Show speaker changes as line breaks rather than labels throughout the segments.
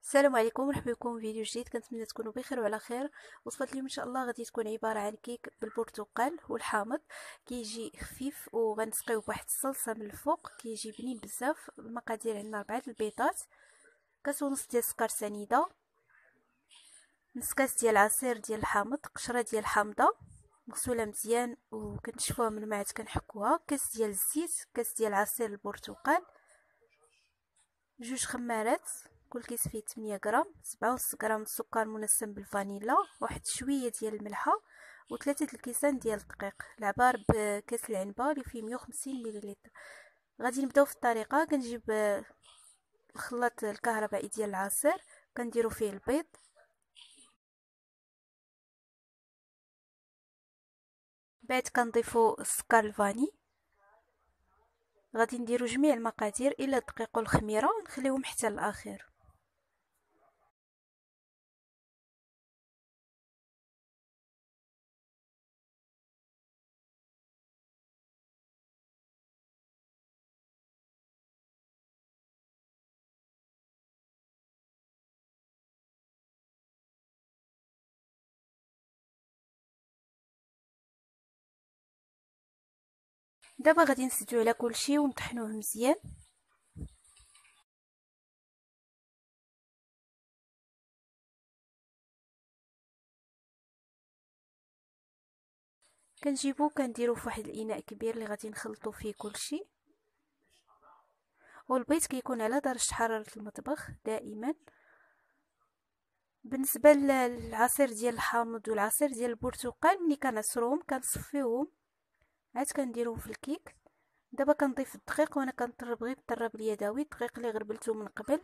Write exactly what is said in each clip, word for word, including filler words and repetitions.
السلام عليكم، مرحبا بكم في فيديو جديد. كنتمنى تكونوا بخير وعلى خير. وصفه اليوم ان شاء الله غادي تكون عباره عن كيك بالبرتقال والحامض. كيجي خفيف وغنسقيوه بواحد الصلصه من الفوق، كيجي بنين بزاف. المقادير عندنا أربعة البيضات، كاس ونص ديال السكر سنيده، نص كاس ديال عصير ديال الحامض، قشره ديال الحامضه مغسوله مزيان وكنشفوها من بعد كنحكوها، كاس ديال الزيت، كاس ديال عصير البرتقال، جوج خمارات كل كيس فيه ثمانية غرام، سبعة ونص غرام السكر منسم بالفانيلا، واحد شويه ديال الملحه، وثلاثه الكيسان ديال الدقيق. العبار بكاس العنبه اللي فيه مية وخمسين مليلتر. غادي نبداو في الطريقه. كنجيب الخلاط الكهربائي ديال العصير، كنديرو فيه البيض، بعد كنضيفو السكر الفاني. غادي نديرو جميع المقادير الا الدقيق والخميره ونخليوهم حتى الاخير. دابا غادي نسدو على كلشي ونطحنوه مزيان. كنجيبو كنديرو فواحد الاناء كبير اللي غادي نخلطو فيه كلشي، والبيض كيكون على درجة حرارة المطبخ دائما. بالنسبة للعصير ديال الحامض والعصير ديال البرتقال، ملي كنعصروهم كنصفيوهم عاد كنديروهم في الكيك. دابا كنضيف الدقيق وانا كنطرب غير بالطراب اليدوي، الدقيق اللي غربلته من قبل.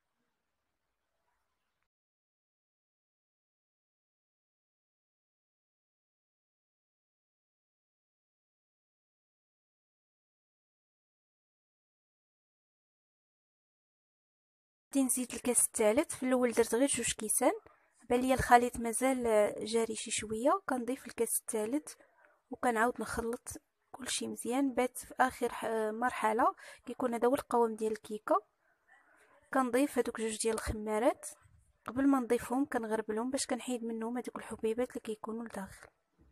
غادي نزيد الكاس الثالث. في الاول درت غير جوج كيسان، بان ليا الخليط مازال جاري شي شويه، كنضيف الكاس الثالث وكنعاود نخلط كلشي مزيان. بعد في اخر مرحله كيكون هذا هو القوام ديال الكيكه. كنضيف هذوك جوج ديال الخمارات، قبل ما نضيفهم كنغربلهم باش كنحيد منهم هذوك الحبيبات اللي كيكونوا لداخل.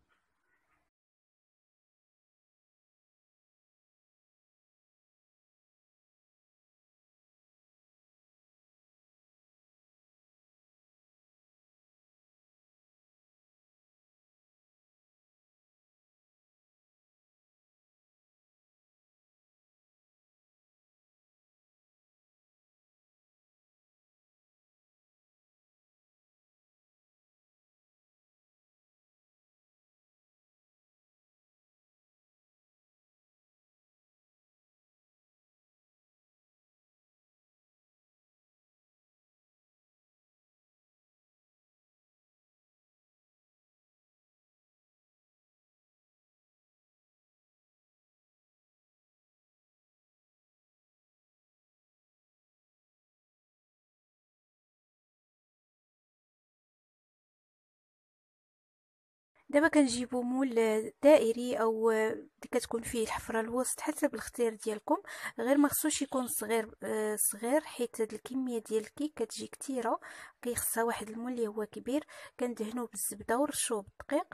دابا كنجيبو مول دائري او اللي كتكون فيه الحفره الوسط حسب الاختيار ديالكم، غير ما خصوش يكون صغير آه صغير، حيت هاد الكميه ديال الكيك كتجي كثيره، كيخصها واحد المول اللي هو كبير. كندهنوه بالزبده ورشوه بالدقيق،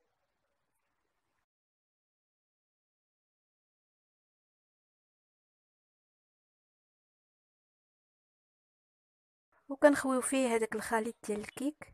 وكنخويو فيه هذاك الخليط ديال الكيك.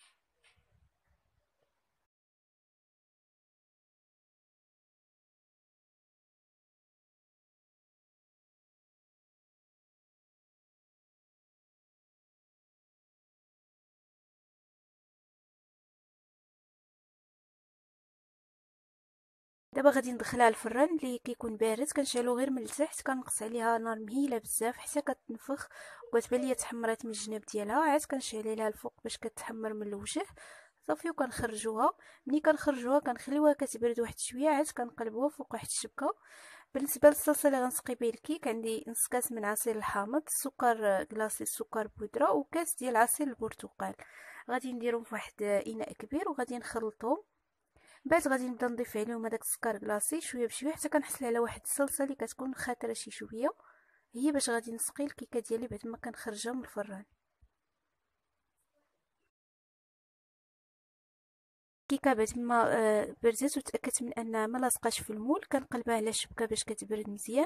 دابا غادي ندخلها الفران اللي كيكون بارد، كنشعلو غير من التحت، كنقص عليها نار مهيله بزاف حتى كتنفخ وكتبان ليا تحمرات من الجناب ديالها. عاد كنشعل عليها الفوق باش كتحمر من الوجه صافي، وكنخرجوها. ملي كنخرجوها كنخليوها كتبرد واحد شويه، عاد كنقلبوها فوق واحد الشبكه. بالنسبه للصلصه اللي غنسقي بيه الكيك، عندي نص كاس من عصير الحامض، سكر كلاصي، سكر بودره، وكاس ديال عصير البرتقال. غادي نديرهم في واحد اناء كبير وغادي نخلطهم. بعد غادي نبدا نضيف عليهم هذاك السكر كلاصي شويه بشويه حتى كنحصل على واحد الصلصه اللي كتكون خاطره شي شويه، هي باش غادي نسقي الكيكه ديالي بعد ما كنخرجها من الفران. الكيكه بعد ما آه، بردت وتاكدت من انها ما لاصقاش في المول، كنقلبها على الشبكه باش كتبرد مزيان.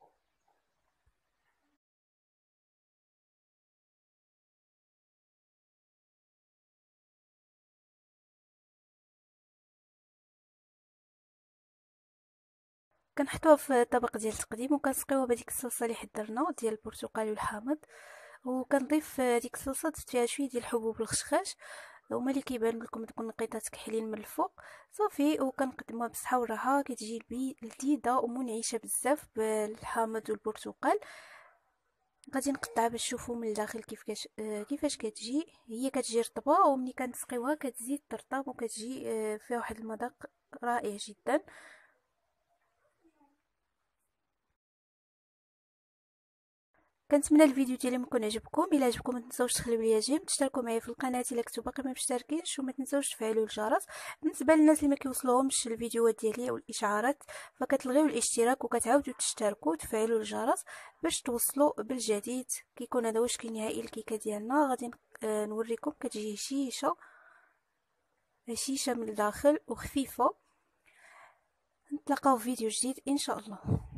كنحطوها في طبق ديال التقديم وكنسقيوها بهذيك الصلصه اللي حضرنا ديال البرتقال والحامض، وكنضيف ديك الصلصه ضفت فيها شويه ديال الحبوب الخشخاش هما اللي كيبان لكم تكون نقيطات كحلين من الفوق صافي. وكنقدموها بالصحه والراحه، كتجي لذيذه ومنعشه بزاف بالحامض والبرتقال. غادي نقطعها باش تشوفوا من الداخل كيفاش آه كيفاش كتجي. هي كتجي رطبه، وملي كنسقيوها كتزيد ترطب وكتجي آه فيها واحد المذاق رائع جدا. كنتمنى الفيديو ديالي يكون عجبكم. الا عجبكم ما تنساوش تخليو لي جيم، تشتركوا معايا في القناه الا كنتو باقي ما مشتركينش، وما تنساوش تفعلوا الجرس. بالنسبه للناس اللي ما كيوصلوهمش الفيديوهات ديالي او الاشعارات فكتلغيو الاشتراك وكتعاودوا تشتركوا وتفعلوا الجرس باش توصلوا بالجديد. كيكون هذا واش نهائي الكيكه ديالنا. غادي نوريكم كتجي هشيشه هشيشه من الداخل وخفيفه. نتلاقاو في فيديو جديد ان شاء الله.